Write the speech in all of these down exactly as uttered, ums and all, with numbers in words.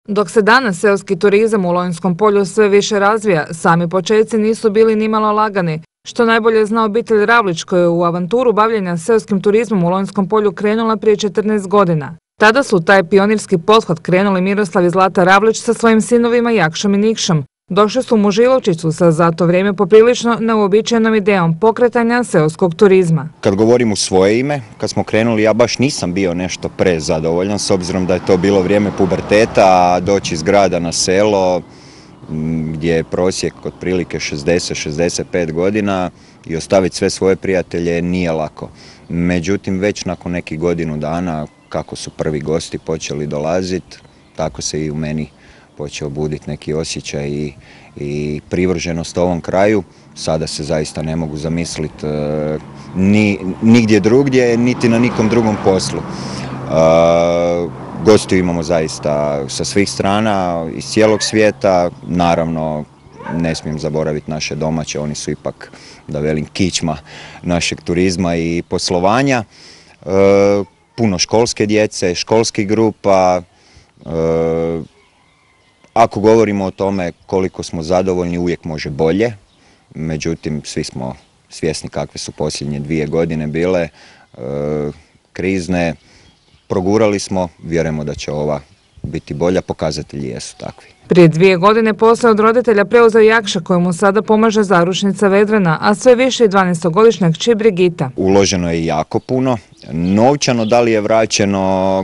Dok se danas seoski turizam u Lonjskom polju sve više razvija, sami početci nisu bili nimalo lagani, što najbolje zna obitelj Ravlić koja je u avanturu bavljenja seoskim turizmom u Lonjskom polju krenula prije četrnaest godina. Tada su taj pionirski pothvat krenuli Miroslav i Zlata Ravlić sa svojim sinovima Jakšom i Nikšom. Došli su u Mužilovčicu sa za to vrijeme poprilično neuobičajenom idejom pokretanja seoskog turizma. Kad govorim u svoje ime, kad smo krenuli, ja baš nisam bio nešto prezadovoljan, s obzirom da je to bilo vrijeme puberteta, a doći iz grada na selo, gdje je prosjek otprilike šezdeset do šezdeset pet godina i ostaviti sve svoje prijatelje nije lako. Međutim, već nakon nekih godinu dana, kako su prvi gosti počeli dolaziti, tako se i u meni počeo buditi neki osjećaj i, i privrženost ovom kraju. Sada se zaista ne mogu zamisliti e, ni, nigdje drugdje, niti na nikom drugom poslu. E, gostiju imamo zaista sa svih strana, iz cijelog svijeta. Naravno, ne smijem zaboraviti naše domaće, oni su ipak, da velim, kičma našeg turizma i poslovanja. E, puno školske djece, školskih grupa. E, Ako govorimo o tome koliko smo zadovoljni, uvijek može bolje. Međutim, svi smo svjesni kakve su posljednje dvije godine bile, e, krizne. Progurali smo, vjerujemo da će ova biti bolja, pokazatelji jesu takvi. Prije dvije godine posao od roditelja preuzeo Jakša kojemu sada pomaže zaručnica Vedrana, a sve više i dvanaestogodišnja kći Brigita. Uloženo je jako puno. Novčano da li je vraćeno,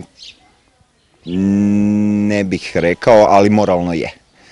ne bih rekao, ali moralno je.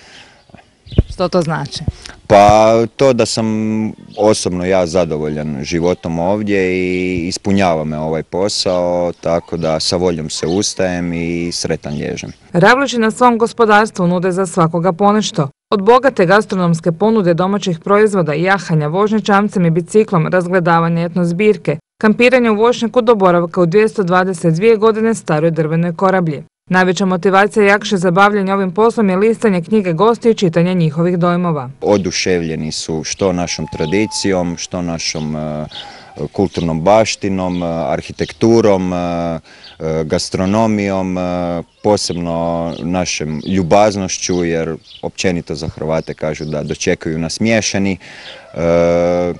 Što to znači? Pa to da sam osobno ja zadovoljan životom ovdje i ispunjava me ovaj posao, tako da sa voljom se ustajem i sretan lježem. Ravlići na svom gospodarstvu nude za svakoga ponešto. Od bogate gastronomske ponude domaćih proizvoda, jahanja, vožnje čamcem i biciklom, razgledavanja etnozbirke, kampiranja u voćnjaku do boravka u dvjesto dvadeset dvije godine staroj drvenoj korablji. Najveća motivacija Jakše za bavljenje ovim poslom je listanje knjige gostiju i čitanje njihovih dojmova. Oduševljeni su što našom tradicijom, što našom uh, kulturnom baštinom, uh, arhitekturom, uh, uh, gastronomijom, uh, posebno našem ljubaznošću, jer općenito za Hrvate kažu da dočekuju nas miješani. Uh,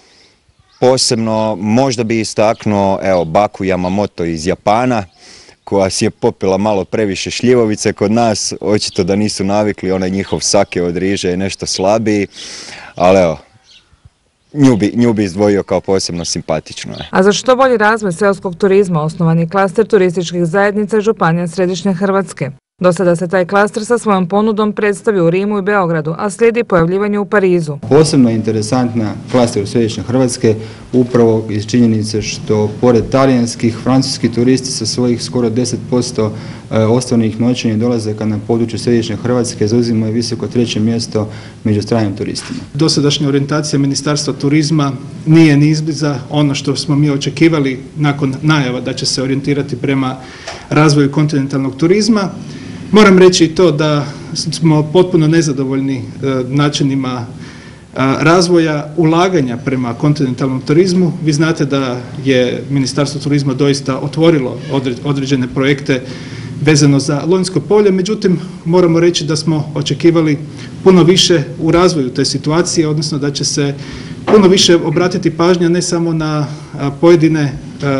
posebno možda bi istaknuo evo, baku Yamamoto iz Japana, koja si je popila malo previše šljivovice kod nas, očito da nisu navikli, onaj njihov sake od riže je nešto slabiji, ali evo, nju bi, nju bi izdvojio kao posebno simpatično. Je. A za što bolji razvoj seoskog turizma osnovan je klaster turističkih zajednica Županija Središnje Hrvatske. Do sada se taj klaster sa svojom ponudom predstavio u Rimu i Beogradu, a slijedi pojavljivanje u Parizu. Posebno je interesantna klaster u Središnje Hrvatske upravo iz činjenice što pored talijanskih, francuskih turisti sa svojih skoro deset posto ostvarenih noćenja dolazaka na području Središnje Hrvatske zauzimaju visoko treće mjesto među stranim turistima. Dosadašnja orijentacija Ministarstva turizma nije ni izbliza ono što smo mi očekivali nakon najava da će se orijentirati prema razvoju kontinentalnog turizma. Moram reći i to da smo potpuno nezadovoljni načinima razvoja ulaganja prema kontinentalnom turizmu. Vi znate da je Ministarstvo turizma doista otvorilo određene projekte vezano za Lonjsko polje, međutim moramo reći da smo očekivali puno više u razvoju te situacije, odnosno da će se puno više obratiti pažnja ne samo na pojedine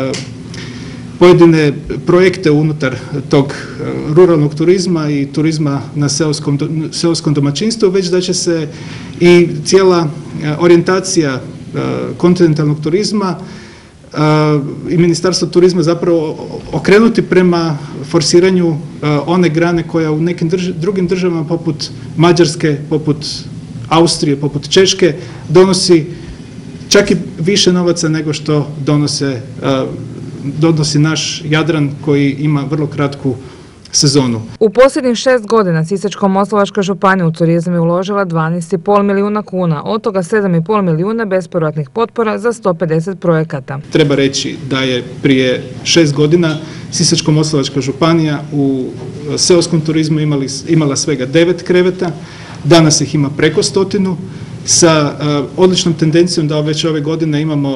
pojedine projekte unutar tog ruralnog turizma i turizma na seoskom, seoskom domaćinstvu, već da će se i cijela orijentacija kontinentalnog turizma i Ministarstvo turizma zapravo okrenuti prema forsiranju one grane koja u nekim drž drugim državama poput Mađarske, poput Austrije, poput Češke donosi čak i više novaca nego što donose donosi naš Jadran koji ima vrlo kratku sezonu. U posljednjih šest godina Sisačko-moslavačka županija u turizam je uložila dvanaest zarez pet milijuna kuna, od toga sedam zarez pet milijuna bespovratnih potpora za sto pedeset projekata. Treba reći da je prije šest godina Sisačko-moslavačka županija u seoskom turizmu imali, imala svega devet kreveta, danas ih ima preko stotinu, sa uh, odličnom tendencijom da već ove godine imamo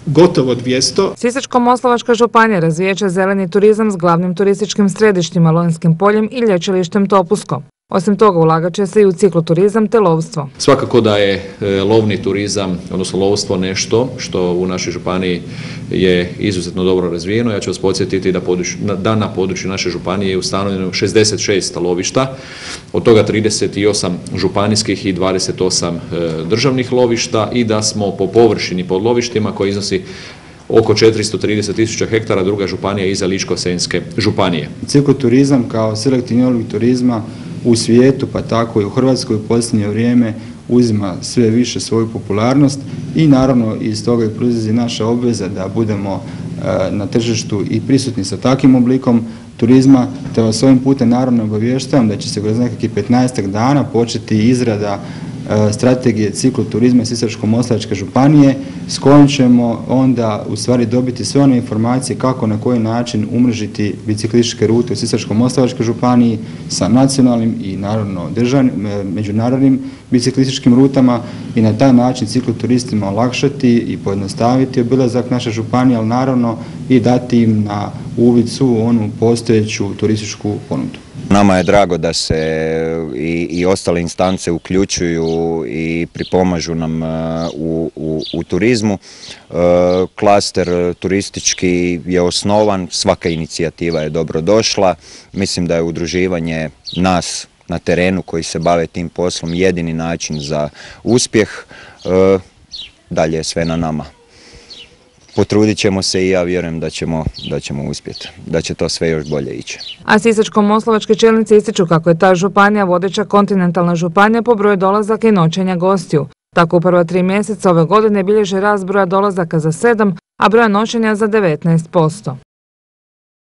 gotovo dvjesto. Sisačko-moslavačka županija razvijat će zeleni turizam s glavnim turističkim središtima Lonjskim poljem i lječilištem Topusko. Osim toga, ulagat će se i u cikloturizam te lovstvo. Svakako da je lovni turizam, odnosno lovstvo, nešto što u našoj županiji je izuzetno dobro razvijeno. Ja ću vas podsjetiti da, području, da na području naše županije je ustanovljeno šezdeset šest lovišta, od toga trideset osam županijskih i dvadeset osam državnih lovišta i da smo po površini pod lovištima koji iznosi oko četiristo trideset tisuća hektara, druga županija iza Ličko-senjske županije. Cikloturizam kao selektivni oblik turizma u svijetu, pa tako i u Hrvatskoj u posljednje vrijeme uzima sve više svoju popularnost i naravno iz toga i proizlazi naša obveza da budemo na tržištu i prisutni sa takvim oblikom turizma, te vas ovim putem naravno obavještavam da će se kroz nekakvih petnaestak dana početi izrada strategije cikloturizma Sisačko-moslavačke županije s kojom ćemo onda u stvari dobiti sve one informacije kako na koji način umrežiti biciklističke rute u Sisačko-moslavačkoj županiji sa nacionalnim i naravno državnim, međunarodnim biciklističkim rutama i na taj način cikloturistima olakšati i pojednostaviti obilazak naše županije, ali naravno i dati im na uvid svu onu postojeću turističku ponudu. Nama je drago da se i, i ostale instance uključuju i pripomažu nam u, u, u turizmu. Klaster turistički je osnovan, svaka inicijativa je dobro došla. Mislim da je udruživanje nas na terenu koji se bave tim poslom jedini način za uspjeh. Dalje je sve na nama. Potrudit ćemo se i ja vjerujem da ćemo, da ćemo uspjeti, da će to sve još bolje ići. A sisačko-moslavački čelnici ističu kako je ta županija vodeća kontinentalna županija po broju dolazaka i noćenja gostiju. Tako u prva tri mjeseca ove godine bilježi rast broja dolazaka za sedam, a broja noćenja za devetnaest posto.